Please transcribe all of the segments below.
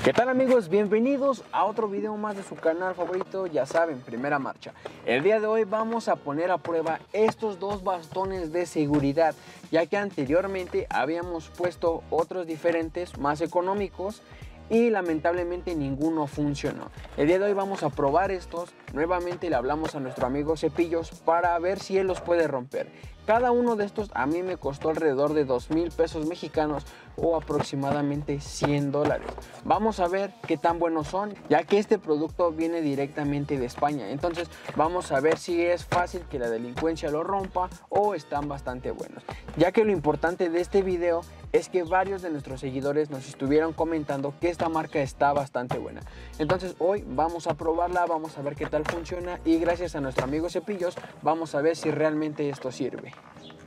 ¿Qué tal amigos? Bienvenidos a otro video más de su canal favorito, ya saben, Primera Marcha. El día de hoy vamos a poner a prueba estos dos bastones de seguridad, ya que anteriormente habíamos puesto otros diferentes más económicos y lamentablemente ninguno funcionó. El día de hoy vamos a probar estos. Nuevamente le hablamos a nuestro amigo Cepillos para ver si él los puede romper. Cada uno de estos a mí me costó alrededor de 2,000 pesos mexicanos o aproximadamente $100. Vamos a ver qué tan buenos son, ya que este producto viene directamente de España. Entonces vamos a ver si es fácil que la delincuencia lo rompa o están bastante buenos. Ya que lo importante de este video es que varios de nuestros seguidores nos estuvieron comentando que esta marca está bastante buena. Entonces hoy vamos a probarla, vamos a ver qué tal funciona y gracias a nuestro amigo Cepillos vamos a ver si realmente esto sirve.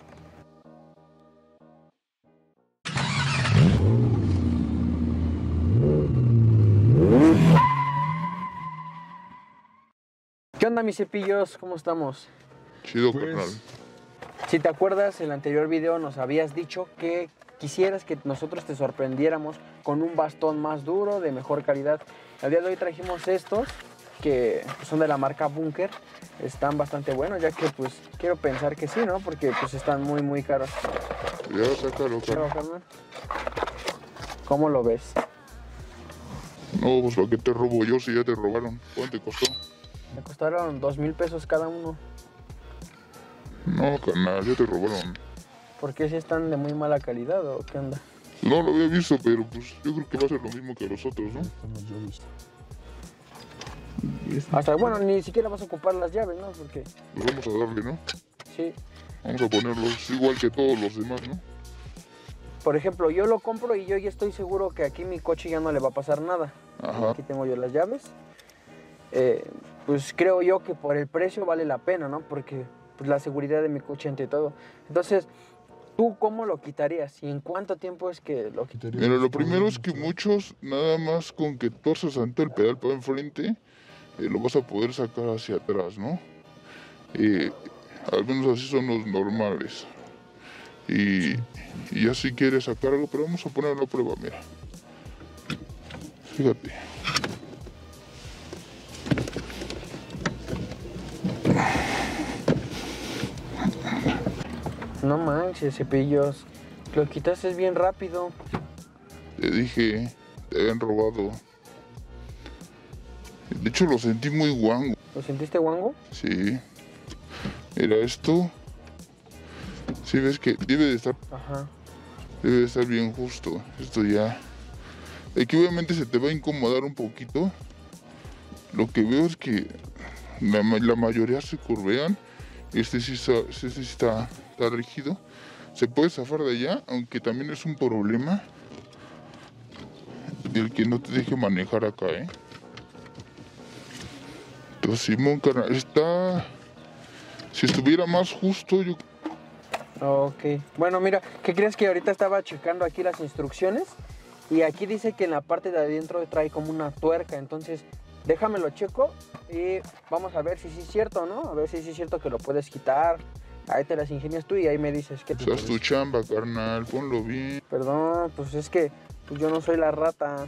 ¿Qué onda mis Cepillos? ¿Cómo estamos? Chido, Pues, carnal. Si te acuerdas, en el anterior video nos habías dicho que quisieras que nosotros te sorprendiéramos con un bastón más duro, de mejor calidad. El día de hoy trajimos estos, que son de la marca Bunker. Están bastante buenos, ya que pues quiero pensar que sí, ¿no? Porque pues están muy caros. Ya, sácalo, Claro, carnal. carnal. ¿Cómo lo ves? No, pues ¿para qué te robo yo si ya te robaron? ¿Cuánto te costó? Me costaron 2,000 pesos cada uno. No, carnal, ya te robaron. ¿Por qué si están de muy mala calidad o qué onda? No lo había visto, pero pues yo creo que va a ser lo mismo que los otros, ¿no? Hasta, bueno, ni siquiera vas a ocupar las llaves, ¿no? Porque Pues vamos a darle, ¿no? sí. Vamos a ponerlos igual que todos los demás, ¿no? Por ejemplo, yo lo compro y yo ya estoy seguro que aquí mi coche ya no le va a pasar nada. Ajá. Aquí tengo yo las llaves. Pues creo yo que por el precio vale la pena, ¿no? Porque pues, la seguridad de mi coche ante todo. Entonces, ¿tú cómo lo quitarías? ¿Y en cuánto tiempo es que lo quitarías? Mira, lo primero es que muchos, nada más con que torces ante el pedal para enfrente, lo vas a poder sacar hacia atrás, ¿no? Al menos así son los normales. Y ya si quieres sacar algo, pero vamos a ponerlo a prueba, mira. Fíjate. No manches, Cepillos. Lo quitaste bien rápido. Te dije, te habían robado. De hecho lo sentí muy guango. ¿Lo sentiste, guango? Sí. Mira esto. Sí, ves que debe de estar bien justo. Esto ya. Aquí obviamente se te va a incomodar un poquito. Lo que veo es que la mayoría se curvean. Este sí está rígido. Se puede zafar de allá, aunque también es un problema el que no te deje manejar acá, ¿eh? Entonces, Simón, carnal, está... Si estuviera más justo, yo... Ok. Bueno, mira, ¿qué crees que ahorita estaba checando aquí las instrucciones? Y aquí dice que en la parte de adentro trae como una tuerca. Entonces, déjamelo checo y vamos a ver si sí es cierto, ¿no? A ver si sí es cierto que lo puedes quitar. Ahí te las ingenias tú y ahí me dices que O sea, es tu chamba, carnal, ponlo bien. Perdón, pues es que pues yo no soy la rata.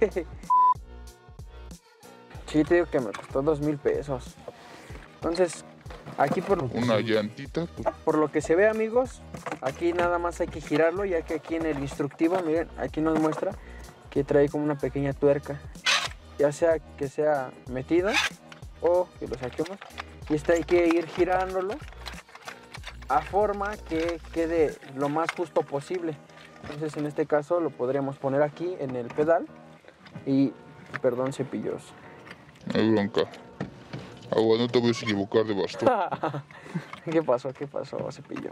Sí, te digo que me costó 2,000 pesos. Entonces, aquí Una llantita, pues, por lo que se ve, amigos, aquí nada más hay que girarlo, ya que aquí en el instructivo, miren, aquí nos muestra que trae como una pequeña tuerca. Ya sea que sea metida o que lo saquemos. Y esta hay que ir girándolo a forma que quede lo más justo posible. Entonces en este caso lo podríamos poner aquí en el pedal y, perdón, Cepillos. no hay bronca. Agua, no te voy a equivocar de bastón. ¿Qué pasó, Cepillos?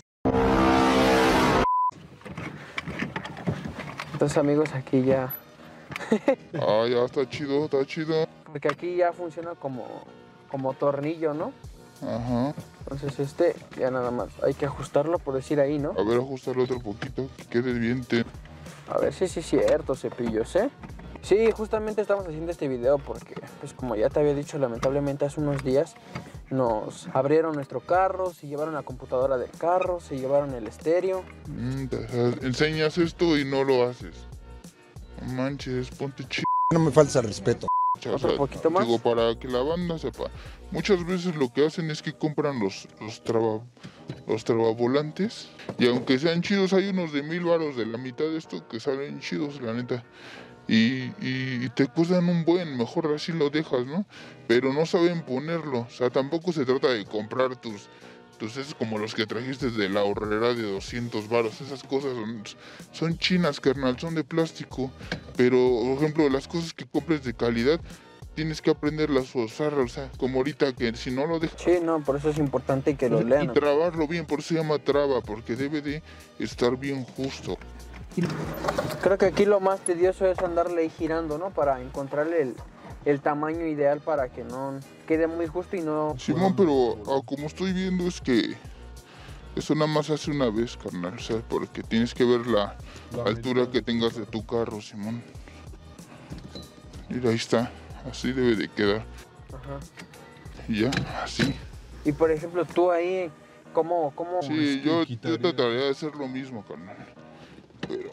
Entonces amigos, aquí ya, Ah, ya está chido, está chido. porque aquí ya funciona como tornillo, ¿no? Ajá. Entonces este ya nada más hay que ajustarlo, por decir ahí, ¿no? A ver, ajustarlo otro poquito, que quede bien. A ver si sí es cierto, Cepillos, ¿eh? Sí, justamente estamos haciendo este video porque, pues como ya te había dicho, lamentablemente hace unos días nos abrieron nuestro carro, se llevaron la computadora del carro, se llevaron el estéreo. Enseñas esto y no lo haces. No manches, ponte chido. No me falta respeto. ¿Otro poquito más? Digo, para que la banda sepa. Muchas veces lo que hacen es que compran los trabavolantes. Y aunque sean chidos, hay unos de 1000 varos de la mitad de esto que salen chidos, la neta. Y te cuestan un buen, mejor así lo dejas, ¿no? Pero no saben ponerlo. O sea, tampoco se trata de comprar tus esos como los que trajiste de la horrera de 200 varos. Esas cosas son chinas, carnal, son de plástico. Pero, por ejemplo, las cosas que compres de calidad, tienes que aprenderlas a usar. O sea, como ahorita que si no lo dejas... Sí, no, por eso es importante que lo lean. Y trabarlo bien, por eso se llama traba, porque debe de estar bien justo. Creo que aquí lo más tedioso es andarle ahí girando, ¿no? Para encontrarle el tamaño ideal para que no quede muy justo y no... Simón, pero como estoy viendo es que eso nada más hace una vez, carnal, o sea, porque tienes que ver la altura que tengas de tu carro, Simón. Mira, ahí está, así debe de quedar. Ajá. Y ya, así. Y por ejemplo, tú ahí, ¿cómo? Sí, yo trataría de hacer lo mismo, carnal. Pero...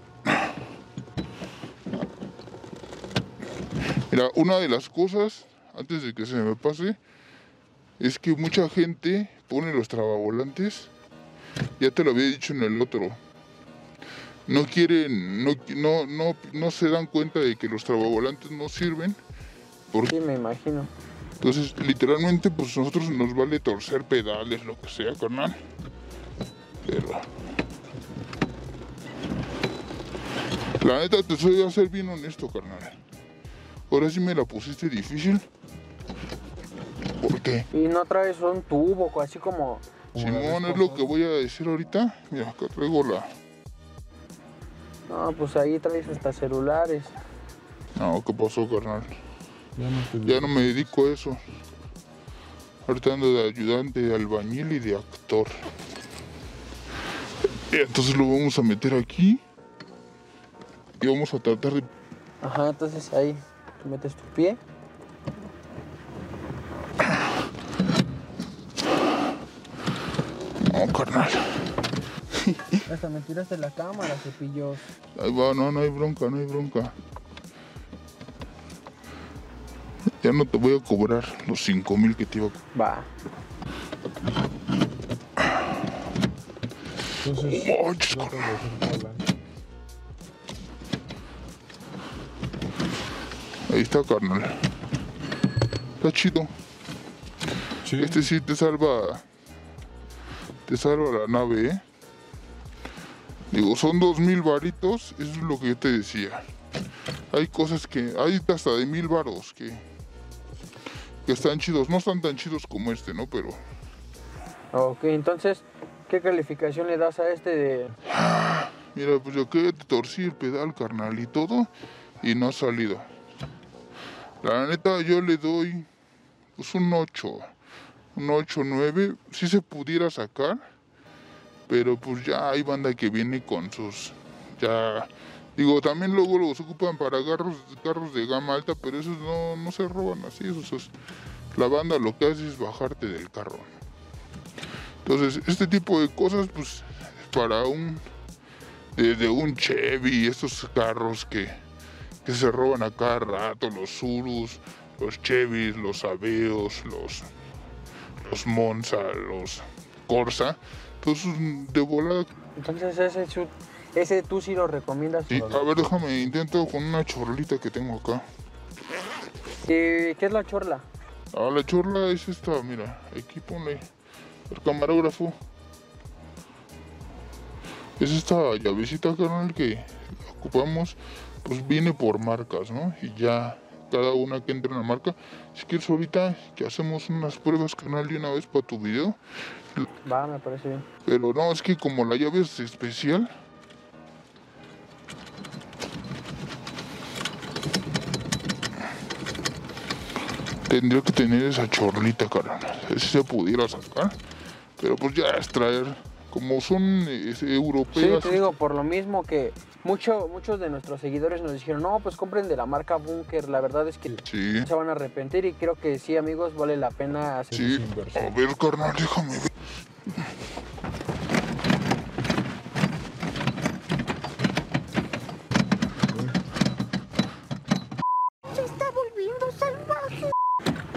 Mira, una de las cosas, antes de que se me pase, es que mucha gente pone los trabavolantes, ya te lo había dicho en el otro, no quieren, no se dan cuenta de que los trabavolantes no sirven. Sí, me imagino. Entonces, literalmente, pues nosotros nos vale torcer pedales, lo que sea, carnal. Pero... la neta, te soy a ser bien honesto, carnal. Ahora sí me la pusiste difícil. ¿Por qué? Y no traes un tubo, así como... Simón, es lo que voy a decir ahorita. Mira, acá traigo la... No, pues ahí traes hasta celulares. No, ¿qué pasó, carnal? Ya no me dedico a eso. Ahorita ando de ayudante, de albañil y de actor. Y entonces lo vamos a meter aquí. Y vamos a tratar de... Ajá, entonces ahí metes tu pie. No, carnal. Hasta me tiraste la cámara, cepillos. Ahí va, no hay bronca, no hay bronca. Ya no te voy a cobrar los 5,000 que te iba a cobrar. Va. Entonces, Ahí está, carnal. Está chido. sí. Este sí te salva la nave, ¿eh? Digo, son 2,000 varitos, eso es lo que yo te decía. Hay cosas que, hay hasta de 1,000 varos que están chidos. No están tan chidos como este, ¿no? Pero... Ok, entonces, ¿qué calificación le das a este de...? Mira, pues yo que torcí el pedal, carnal, y todo, y no ha salido. La neta, yo le doy pues un 8, 9, si se pudiera sacar, pero pues ya hay banda que viene con sus, ya, digo, también luego los ocupan para carros de gama alta, pero esos no se roban así, esos, la banda lo que hace es bajarte del carro. Entonces, este tipo de cosas, pues, para desde un Chevy, estos carros que se roban a cada rato, los Surus, los Chevys, los Aveos, los Monza, los Corsa, entonces de volada. Entonces ese tú sí lo recomiendas. Sí, a ver, déjame, intento con una chorlita que tengo acá. ¿Qué es la chorla? Ah, la chorla es esta, mira, aquí ponle el camarógrafo. Es esta llavecita, carnal, que ocupamos, pues viene por marcas, ¿no? Y ya cada una que entre en la marca. Si quieres ahorita que hacemos unas pruebas, carnal, de una vez para tu video. Va, me parece bien. Pero no, es que como la llave es especial, tendría que tener esa chorlita, carnal. Si se pudiera sacar, pero pues ya es traer, como son europeas. Sí, te digo, por lo mismo que muchos de nuestros seguidores nos dijeron, no, pues compren de la marca Bunker. La verdad es que Sí. se van a arrepentir y creo que sí, amigos, vale la pena hacer Sí, esa inversión. a ver, carnal, déjame ver.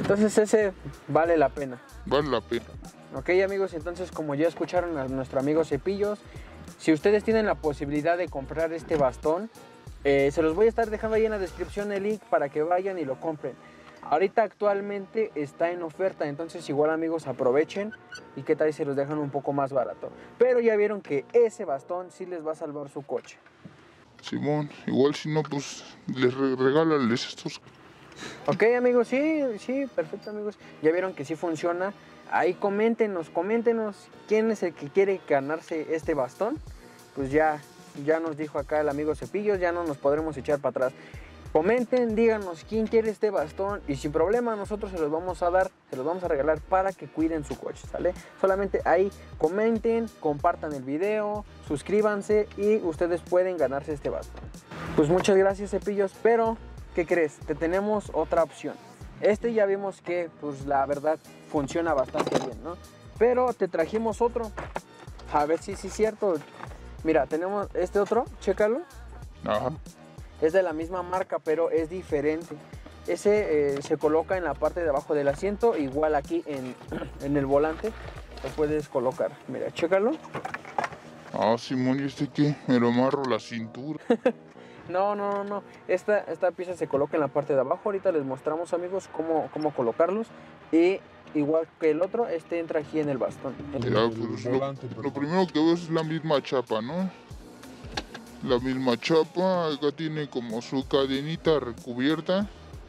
Entonces ese vale la pena. Vale la pena. Ok, amigos, entonces como ya escucharon a nuestro amigo Cepillos, si ustedes tienen la posibilidad de comprar este bastón, se los voy a estar dejando ahí en la descripción el link para que vayan y lo compren. Ahorita actualmente está en oferta, entonces igual, amigos, aprovechen y qué tal si se los dejan un poco más barato. Pero ya vieron que ese bastón sí les va a salvar su coche. Simón, igual si no, pues regálales estos. Ok, amigos, sí, perfecto, amigos. Ya vieron que sí funciona. Ahí coméntenos quién es el que quiere ganarse este bastón. Pues ya nos dijo acá el amigo Cepillos, ya no nos podremos echar para atrás. Comenten, díganos quién quiere este bastón y sin problema nosotros se los vamos a dar, se los vamos a regalar para que cuiden su coche, ¿sale? Solamente ahí comenten, compartan el video, suscríbanse y ustedes pueden ganarse este bastón. Pues muchas gracias, Cepillos, pero ¿qué crees? Te tenemos otra opción. Este ya vimos que, pues la verdad, funciona bastante bien, ¿no? Pero te trajimos otro, a ver si sí es cierto. Mira, tenemos este otro, chécalo. Ajá. Es de la misma marca, pero es diferente. Ese se coloca en la parte de abajo del asiento, igual aquí en el volante lo puedes colocar. Mira, chécalo. Ah, Simón, ¿y este qué? Me lo amarro la cintura. No. Esta pieza se coloca en la parte de abajo. Ahorita les mostramos, amigos, cómo colocarlos. Y igual que el otro, este entra aquí en el bastón. Mira, pues lo primero que veo es la misma chapa, ¿no? La misma chapa, acá tiene como su cadenita recubierta.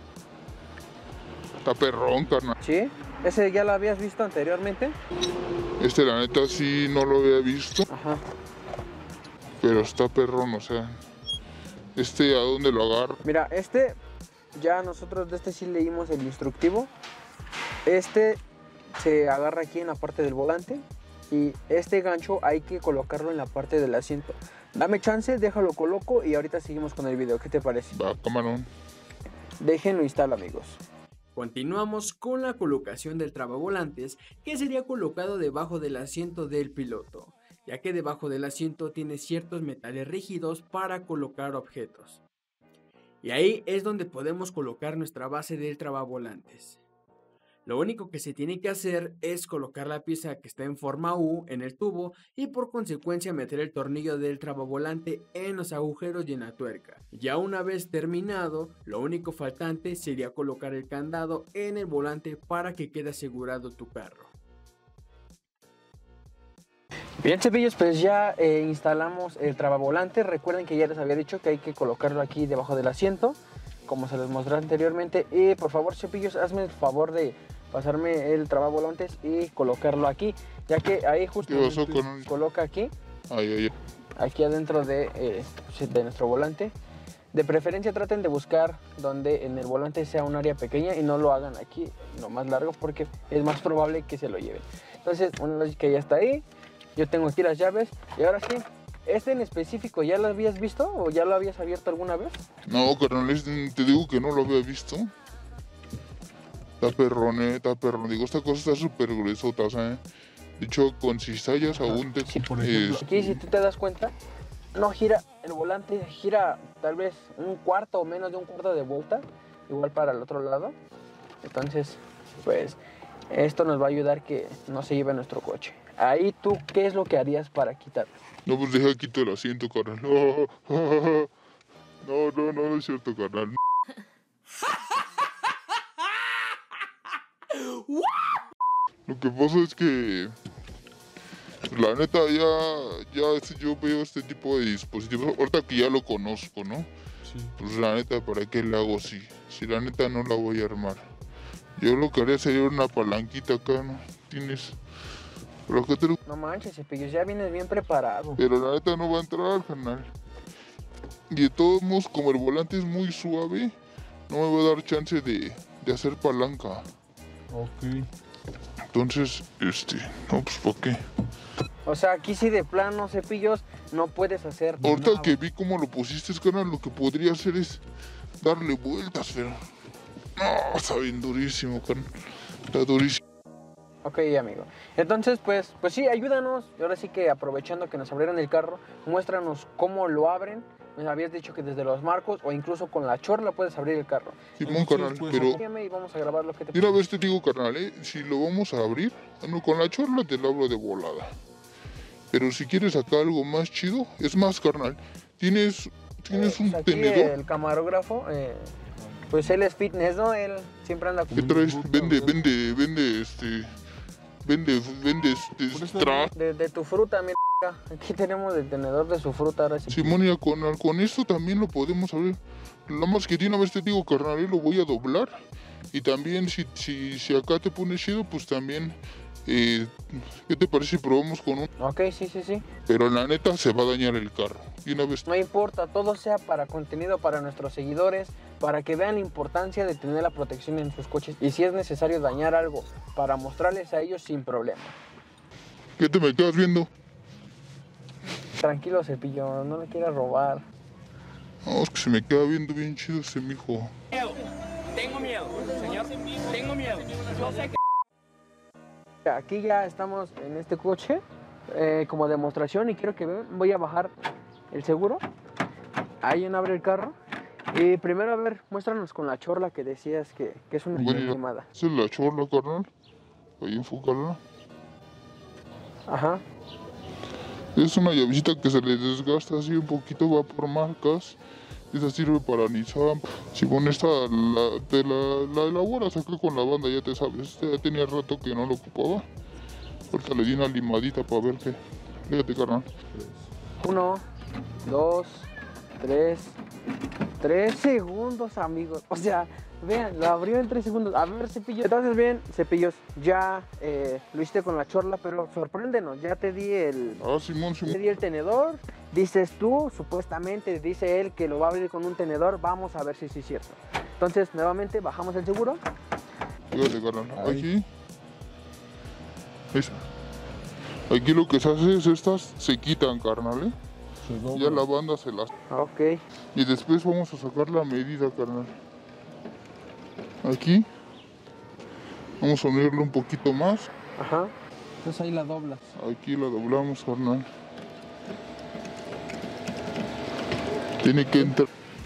Está perrón, carnal. ¿Sí? ¿Ese ya lo habías visto anteriormente? Este, la neta, sí no lo había visto. Ajá. Pero está perrón, o sea. Este, ¿a dónde lo agarro? Mira, este, ya nosotros de este sí leímos el instructivo. Este se agarra aquí en la parte del volante. Y este gancho hay que colocarlo en la parte del asiento. Dame chance, déjalo coloco y ahorita seguimos con el video. ¿Qué te parece? Va, camarón. Déjenlo instalar, amigos. Continuamos con la colocación del trabavolantes, que sería colocado debajo del asiento del piloto, ya que debajo del asiento tiene ciertos metales rígidos para colocar objetos. Y ahí es donde podemos colocar nuestra base del trabavolantes. Lo único que se tiene que hacer es colocar la pieza que está en forma U en el tubo y por consecuencia meter el tornillo del trabavolantes en los agujeros y en la tuerca. Ya una vez terminado, lo único faltante sería colocar el candado en el volante para que quede asegurado tu carro. Bien, Cepillos, pues ya instalamos el trabavolantes. Recuerden que ya les había dicho que hay que colocarlo aquí debajo del asiento, como se les mostró anteriormente. Y por favor, Cepillos, hazme el favor de pasarme el trabavolantes y colocarlo aquí, ya que ahí justo coloca aquí, aquí adentro de nuestro volante. De preferencia traten de buscar donde en el volante sea un área pequeña y no lo hagan aquí, lo más largo, porque es más probable que se lo lleven. Entonces, una vez que ya está ahí, yo tengo aquí las llaves y ahora sí. ¿Este en específico ya lo habías visto o ya lo habías abierto alguna vez? No, carnal, te digo que no lo había visto. Está perrón, está perrón. Digo, esta cosa está súper gruesota, o sea, de hecho, con cizallas aún te... Sí, por ejemplo, aquí, si tú te das cuenta, no gira el volante, gira tal vez un cuarto o menos de un cuarto de vuelta, igual para el otro lado. Entonces, pues, esto nos va a ayudar que no se lleve nuestro coche. Ahí, ¿tú qué es lo que harías para quitarlo? No, pues deja quito el asiento, carnal. No es cierto, carnal. Lo que pasa es que, la neta, yo veo este tipo de dispositivos, ahorita que ya lo conozco, ¿no? Sí. Pues la neta, ¿para qué le hago así? Si la neta no la voy a armar. Yo lo que haría sería una palanquita acá, ¿no? Tienes... No manches, Cepillos, ya vienes bien preparado. Pero la neta no va a entrar, carnal. Y de todos modos, como el volante es muy suave, no me va a dar chance de hacer palanca. Ok. Entonces, no, pues ¿para qué? O sea, aquí sí de plano, Cepillos, no puedes hacer Ahorita nada. que vi cómo lo pusiste, carnal, lo que podría hacer es darle vueltas, pero... No, está bien durísimo, carnal. Está durísimo. Ok, amigo. Entonces, pues sí, ayúdanos. Y ahora sí que aprovechando que nos abrieron el carro, muéstranos cómo lo abren. me habías dicho que desde los marcos o incluso con la chorla puedes abrir el carro. Simón, carnal, pues, pero... Sígueme y vamos a grabar lo que te Mira, a ver, te digo, carnal, si lo vamos a abrir, bueno, con la chorla te lo abro de volada. Pero si quieres acá algo más chido, es más, carnal, tienes un aquí tenedor. el camarógrafo, pues él es fitness, ¿no? Él siempre anda ¿Qué con... traes? Vende trash. De tu fruta, mira. Aquí tenemos el tenedor de su fruta, ahora sí. Simón, y con esto también lo podemos abrir. Nada más que de una vez te digo, carnal, lo voy a doblar. Y también si acá te pones chido, pues también, ¿qué te parece si probamos con un? Ok, sí. Pero la neta se va a dañar el carro. Y una vez... No importa, todo sea para contenido para nuestros seguidores, para que vean la importancia de tener la protección en sus coches. Y si es necesario dañar algo, para mostrarles a ellos sin problema. ¿Qué te me quedas viendo? Tranquilo, Cepillo, no le quieras robar. No, es que se me queda viendo bien chido ese mijo. Tengo miedo, señor. Tengo miedo. Yo sé que... Aquí ya estamos en este coche como demostración y quiero que vean, voy a bajar el seguro. Ahí en abre el carro. Y primero, a ver, muéstranos con la chorla que decías que es una Bueno, quemada. esa es la chorla, carnal. Ahí enfócala. Ajá. Es una llavecita que se le desgasta así un poquito, va por marcas. Esa sirve para Nissan. Si con esta te la elaboras acá con la banda, ya te sabes. Ya tenía rato que no lo ocupaba. Ahorita le di una limadita para ver qué. Fíjate, carnal. 1, 2, 3. 3 segundos, amigos. O sea, vean, lo abrió en 3 segundos. A ver, Cepillo. Entonces, bien, Cepillos, ya lo hiciste con la chorla, pero sorpréndenos. Ya te di el... Simón. Te di el tenedor. Dices tú, supuestamente, dice él que lo va a abrir con un tenedor. Vamos a ver si sí es cierto. Entonces, nuevamente, bajamos el seguro. Fíjate, carnal. Aquí lo que se hace es estas se quitan, carnal, Ya la banda se las... Ok. Y después vamos a sacar la medida, carnal. Aquí. Vamos a unirlo un poquito más. Ajá. Entonces ahí la doblas. Aquí la doblamos, carnal. Tiene que entrar.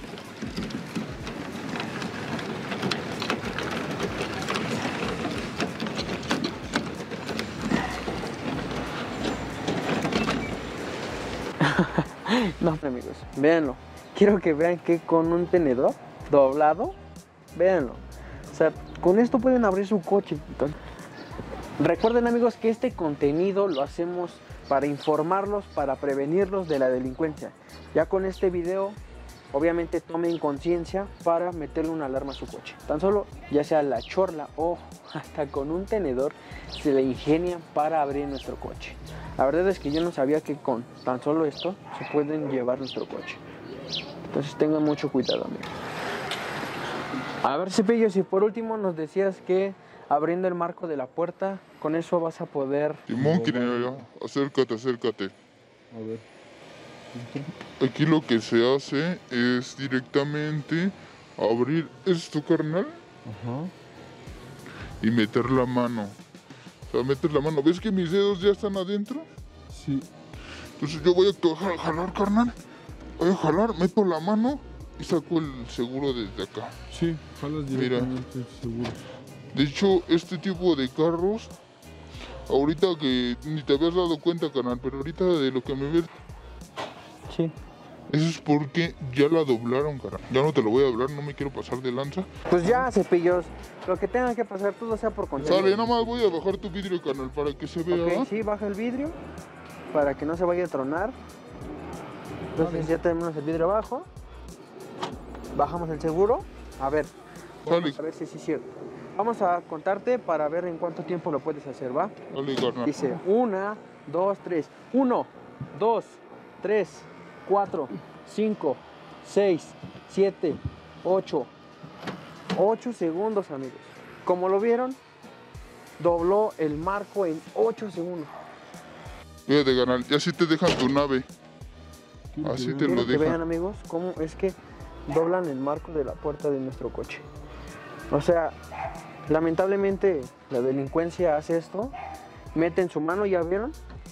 No, amigos, véanlo. Quiero que vean que con un tenedor doblado, véanlo. O sea, con esto pueden abrir su coche. Entonces, recuerden, amigos, que este contenido lo hacemos para informarlos, para prevenirlos de la delincuencia. Ya con este video, obviamente tomen conciencia para meterle una alarma a su coche. Tan solo, ya sea la chorla o hasta con un tenedor, se le ingenian para abrir nuestro coche. La verdad es que yo no sabía que con tan solo esto se pueden llevar nuestro coche. Entonces tengan mucho cuidado, amigos. A ver, Cepillo, si por último nos decías que abriendo el marco de la puerta, con eso vas a poder... Simón, acércate. A ver. Aquí lo que se hace es directamente abrir esto, carnal. Ajá. Y meter la mano. O sea, meter la mano. ¿Ves que mis dedos ya están adentro? Sí. Entonces yo voy a jalar, carnal. Voy a jalar, meto la mano y saco el seguro desde acá. Sí, jalas directamente, seguro. De hecho, este tipo de carros, ahorita que ni te habías dado cuenta, carnal, pero ahorita de lo que me ves, Sí. eso es porque ya la doblaron, carnal. Ya no te lo voy a doblar, no me quiero pasar de lanza. Pues ya, Cepillos, lo que tengan que pasar, todo sea por contenido. Sale, nada más voy a bajar tu vidrio, carnal, para que se vea. Ok, sí, baja el vidrio para que no se vaya a tronar. Entonces ya tenemos el vidrio abajo. Bajamos el seguro. A ver, Sale, vamos a ver si sí es cierto. Vamos a contarte para ver en cuánto tiempo lo puedes hacer, ¿va? sale, carnal. Dice 1, 2, 3. 1, 2, 3, 4, 5, 6, 7, 8. 8 segundos, amigos. Como lo vieron, dobló el marco en 8 segundos. Fíjate, carnal, ya sí te dejan tu nave. Así te Quiero lo que vean, dejan. amigos, cómo es que doblan el marco de la puerta de nuestro coche. O sea, lamentablemente la delincuencia hace esto, meten su mano, ¿ya vieron?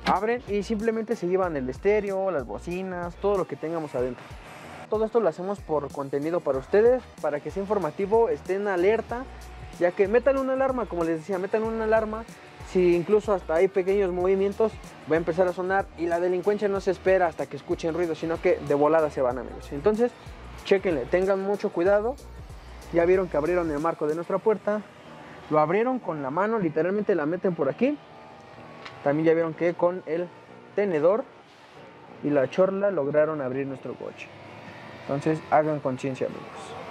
abren y simplemente se llevan el estéreo, las bocinas, todo lo que tengamos adentro. Todo esto lo hacemos por contenido para ustedes, para que sea informativo, estén alerta, ya que metan una alarma, como les decía, metan una alarma. Si incluso hasta hay pequeños movimientos, va a empezar a sonar y la delincuencia no se espera hasta que escuchen ruido, sino que de volada se van, amigos. Entonces, chéquenle, tengan mucho cuidado. Ya vieron que abrieron el marco de nuestra puerta, lo abrieron con la mano, literalmente la meten por aquí. También ya vieron que con el tenedor y la chorla lograron abrir nuestro coche. Entonces hagan conciencia, amigos.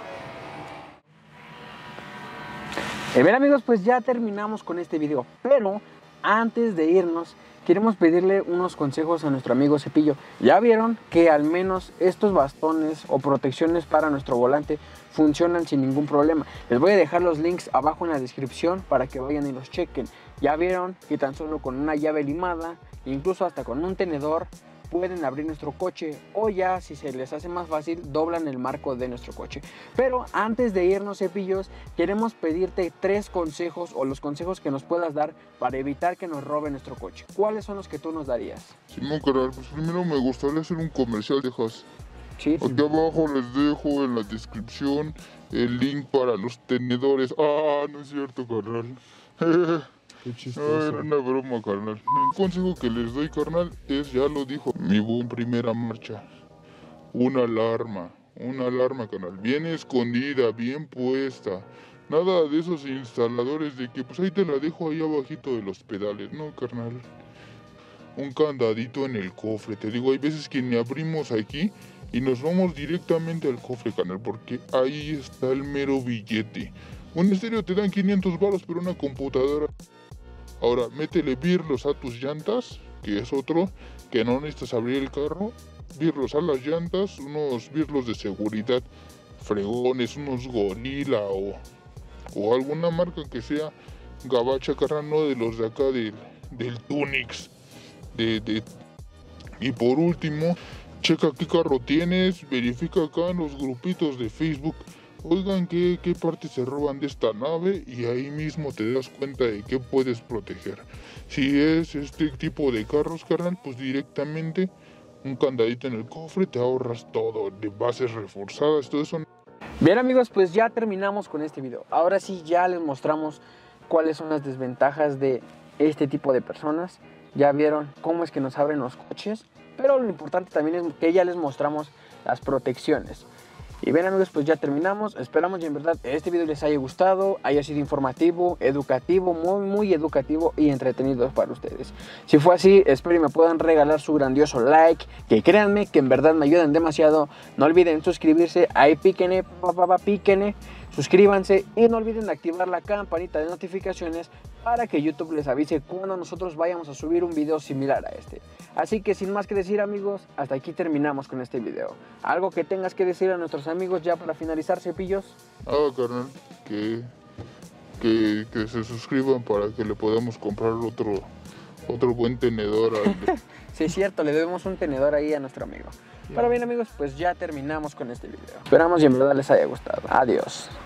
Bien, amigos, pues ya terminamos con este video, pero antes de irnos queremos pedirle unos consejos a nuestro amigo Cepillo. Ya vieron que al menos estos bastones o protecciones para nuestro volante funcionan sin ningún problema. Les voy a dejar los links abajo en la descripción para que vayan y los chequen. Ya vieron que tan solo con una llave limada, incluso hasta con un tenedor, pueden abrir nuestro coche, o ya si se les hace más fácil doblan el marco de nuestro coche. Pero antes de irnos, Cepillos, queremos pedirte 3 consejos o los consejos que nos puedas dar para evitar que nos roben nuestro coche. ¿Cuáles son los que tú nos darías? Simón, carnal, pues primero me gustaría hacer un comercial de Haas. Sí, Aquí abajo les dejo en la descripción el link para los tenedores. Ah, no es cierto, carnal. Qué No, chistoso. era una broma, carnal. El consejo que les doy, carnal, es, ya lo dijo mi buen primera marcha, una alarma, carnal, bien escondida, bien puesta. Nada de esos instaladores de que pues ahí te la dejo ahí abajito de los pedales, no, carnal. Un candadito en el cofre, te digo, hay veces que ni abrimos aquí y nos vamos directamente al cofre, carnal, porque ahí está el mero billete. Un estéreo te dan 500 baros, pero una computadora. Ahora, métele birlos a tus llantas, que es otro, que no necesitas abrir el carro. Birlos a las llantas, unos birlos de seguridad fregones, unos Gorilla o alguna marca que sea gabacha, carnal, no de los de acá del Tunix. Y por último, checa qué carro tienes, verifica acá en los grupitos de Facebook. Oigan, ¿qué partes se roban de esta nave? Y ahí mismo te das cuenta de qué puedes proteger. Si es este tipo de carros, carnal, pues directamente un candadito en el cofre, te ahorras todo, de bases reforzadas, todo eso. Bien, amigos, pues ya terminamos con este video. Ahora sí ya les mostramos cuáles son las desventajas de este tipo de personas. Ya vieron cómo es que nos abren los coches, pero lo importante también es que ya les mostramos las protecciones. Y bien, amigos, pues ya terminamos. Esperamos y en verdad este video les haya gustado, haya sido informativo, educativo, muy educativo y entretenido para ustedes. Si fue así, espero y me puedan regalar su grandioso like, que créanme que en verdad me ayudan demasiado. No olviden suscribirse, ahí píquenle, píquenle, suscríbanse y no olviden activar la campanita de notificaciones para que YouTube les avise cuando nosotros vayamos a subir un video similar a este. Así que sin más que decir, amigos, hasta aquí terminamos con este video. ¿Algo que tengas que decir a nuestros amigos ya para finalizar, Cepillos? Carnal, que se suscriban para que le podamos comprar otro buen tenedor. Sí, es cierto, le debemos un tenedor ahí a nuestro amigo. Pero bien, amigos, pues ya terminamos con este video. Esperamos y en verdad les haya gustado. Adiós.